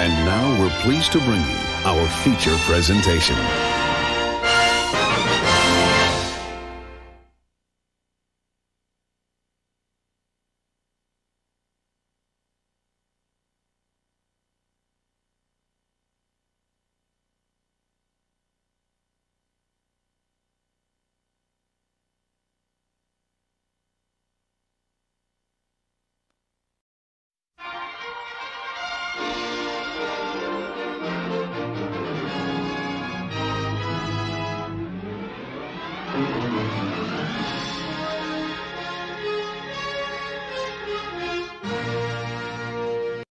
And now we're pleased to bring you our feature presentation.